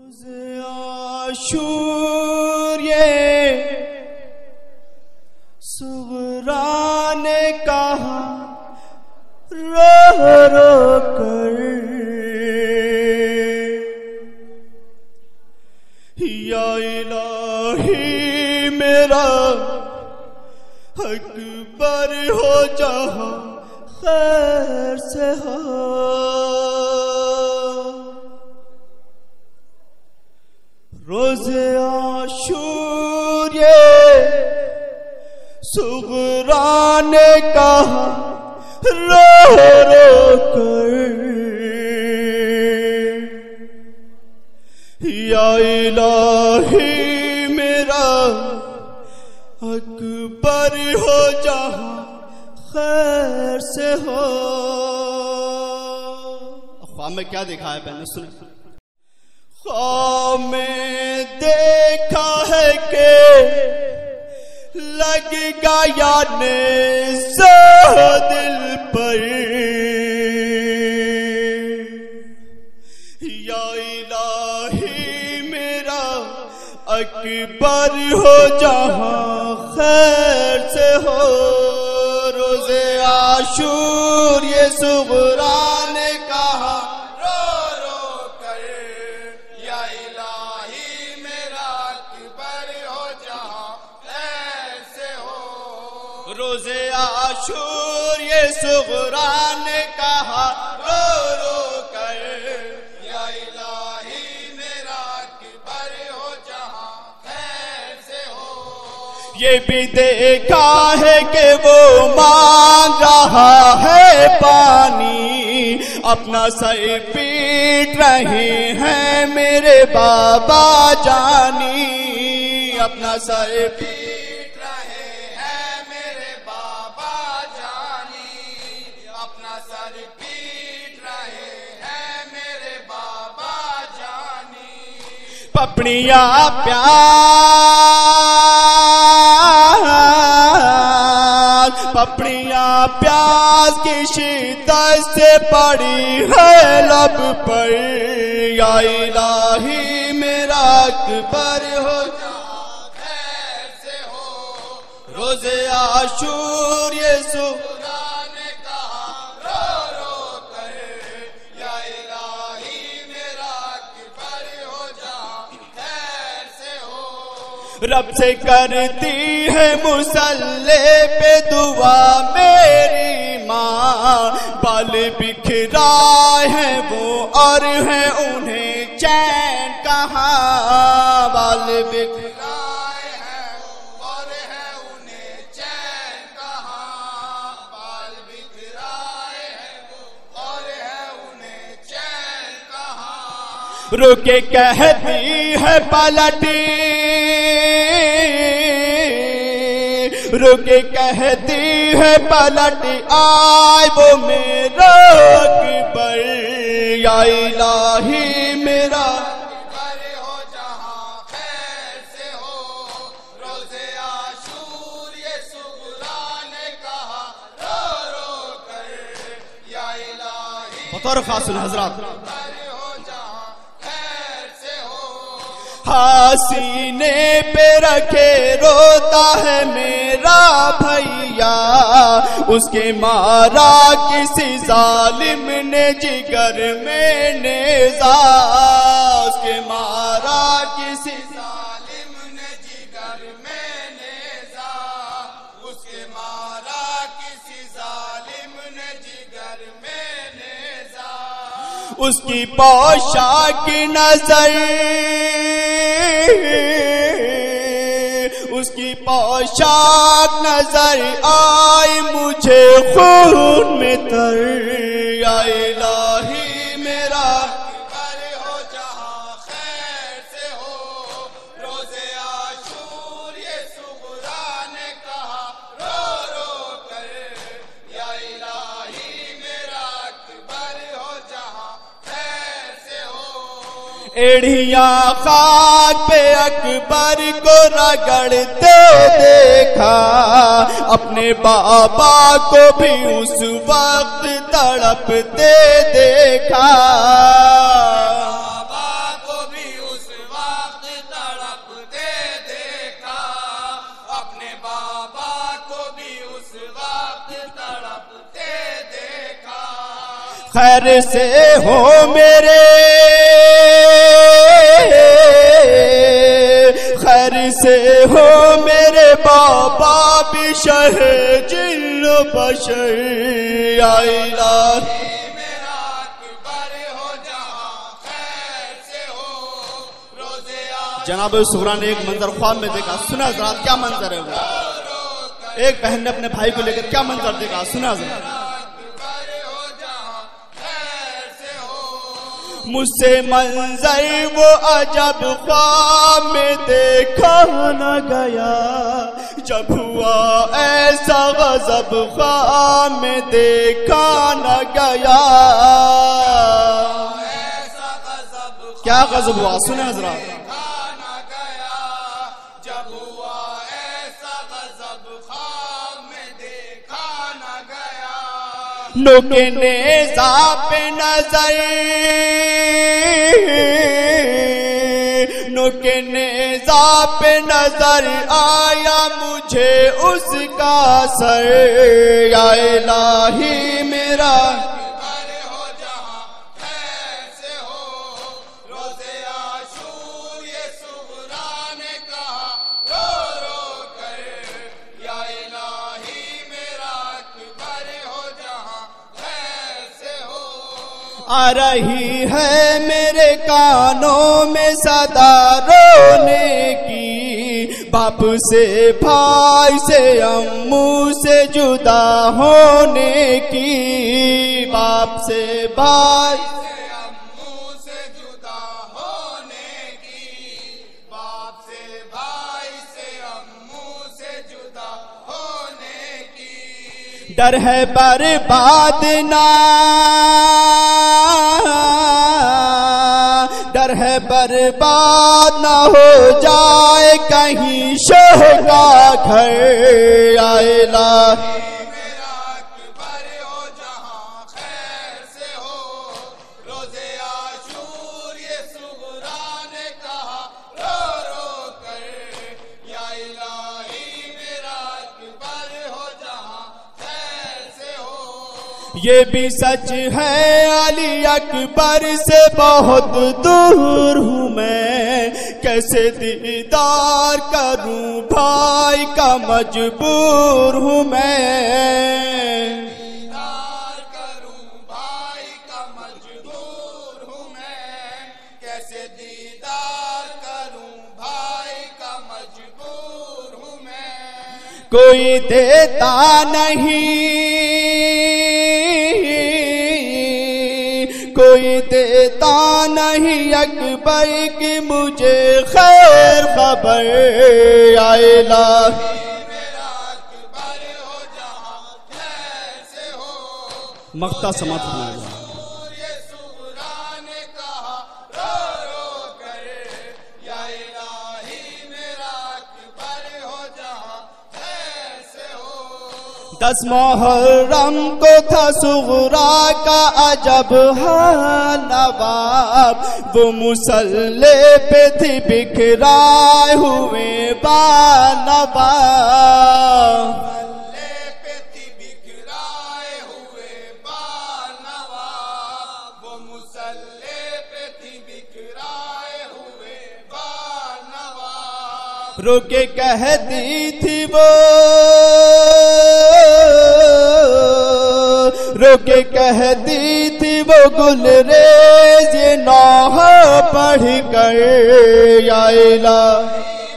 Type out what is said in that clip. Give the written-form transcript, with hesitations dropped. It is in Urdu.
روز عاشور یہ صغرا نے کہا رو رو کر، یا الہی میرا اکبر ہو جہاں خیر سے ہو۔ روز عاشور یہ صغرا نے کہا رو رو کر، یا الہی میرا اکبر ہو جہاں خیر سے ہو۔ خواب میں کیا دیکھا ہے بہنوں سنیں؟ خواب میں دیکھا ہے کہ لگ گیا نیزہ دل پر، یا الہی میرا اکبر ہو جہاں خیر سے ہو۔ روز عاشور یہ صغرا نے کہا رو رو کر، یا الہی میرا اکبر ہو جہاں خیر سے ہو۔ روز عاشور یہ صغرا نے کہا رو رو کر، یا الہی میرا اکبر ہو جہاں خیر سے ہو۔ یہ بھی دیکھا ہے کہ وہ مانگ رہا ہے پانی، اپنا سر پیٹ رہے ہیں میرے بابا جانی، اپنا سر پیٹ رہے ہیں میرے بابا جانی، اپنا سر پیٹ رہے ہیں میرے بابا جانی۔ پپڑیاں پپڑیاں پیاس کی شدت سے پڑی ہے لب پر، یا الہی میرا اکبر ہو جہاں خیر سے ہو۔ روز عاشور یہ صغرا نے کہا رو رو کر، یا الہی میرا اکبر ہو جہاں خیر سے ہو۔ رب سے کرتی ہے مصلی پہ دعا میری ماں، بال بکھرائے ہیں وہ اور ہے انہیں چین کہاں، بال بکھرائے ہیں اور ہے انہیں چین کہاں، بال بکھرائے ہیں اور ہے انہیں چین کہاں۔ رکے کہتی ہے پلٹی، رکے کہتی ہے پلٹ آئے وہ میرا اکبر، یا الہی میرا اکبر ہو جہاں خیر سے ہو۔ روز عاشور یہ صغرا نے کہا رو رو کر، یا الہی بطور خاص حضرات سینے پہ رکھے روتا ہے میرا بھیا، اس کے مارا کسی ظالم نے جگر میں نیزا، اس کے مارا کسی ظالم نے جگر میں نیزا، اس کے مارا کسی ظالم نے جگر میں نیزا۔ اس کی پوشاک نظر، اس کی پوشاک نظر آئی مجھے خون میں تر، یا الہی میرا اکبر ہو جہاں خیر سے ہو۔ روز عاشور یہ صغرا نے کہا رو رو کر، یا الہی میرا اکبر ہو جہاں خیر سے ہو۔ ایڑیاں خاک پہ اکبر کو رگڑتے دیکھا، اپنے بابا کو بھی اس وقت تڑپتے دیکھا، بابا کو بھی اس خیر سے ہو میرے، خیر سے ہو میرے بابا بھی شہ جن و بشر، یا الہی میرا اکبر ہو جہاں خیر سے ہو روزے آشور۔ جناب صغرا نے ایک منظر خواب میں دیکھا، سنا حضرات کیا منظر ہے وہ؟ ایک بہن نے اپنے بھائی کو لے کر کیا منظر دیکھا، سنا حضرات۔ مجھ سے منظر وہ عجب خواب میں دیکھا نہ گیا، جب ہوا ایسا غضب خواب میں دیکھا نہ گیا۔ کیا غضب ہوا، سنیں حضرات۔ نوک نیزہ پہ نظر، نوک نیزہ پہ نظر آیا مجھے اس کا سر، یا الہی میرا اکبر ہو جہاں خیر سے ہو روزے عاشور۔ یہ صغرا نے کہا رو رو کر، یا الہی میرا اکبر ہو جہاں خیر سے ہو۔ آ رہی ہے میرے کانوں میں صدا رونے کی، باپ سے بھائی سے امّوں سے جدا ہونے کی، باپ سے بھائی سے امّوں سے جدا ہونے کی، باپ سے بھائی سے امّوں سے جدا ہونے کی۔ ڈر ہے برباد نہ، ڈر ہے برباد نہ ہو جائے کہیں شہ کا گھر، یا الہی میرا اکبر ہو جہاں خیر سے ہو روزے عاشور۔ یہ صغرا نے کہا رو رو کر، یا الہی میرا اکبر ہو جہاں خیر سے ہو۔ یہ بھی سچ ہے علی اکبر سے بہت دور ہوں میں، کیسے دیدار کروں بھائی کا مجبور ہوں میں، دیدار کروں بھائی کا مجبور ہوں میں، کیسے دیدار کروں بھائی کا مجبور ہوں میں۔ کوئی دیتا نہیں، کوئی دیتا نہیں اکبر کی مجھے خیر خبر، یا الہی میرا اکبر ہو جہاں خیر سے ہو مقطع سماعت فرمائیے۔ یہ صغرا نے کہا رو رو کر، یا الہی میرا اکبر ہو جہاں خیر سے ہو۔ 10 محرم کو تھا صغرا کا عجب حال نواب، وہ مصلی پہ تھی بکھرائے ہوئے بانواب، مصلی پہ تھی بکھرائے ہوئے بانواب، وہ مصلی پہ تھی بکھرائے ہوئے بانواب۔ رو کے کہتی تھی وہ، رو کے کہتی تھی وہ گلریز یہ نوحہ پڑھ کر، یا الہی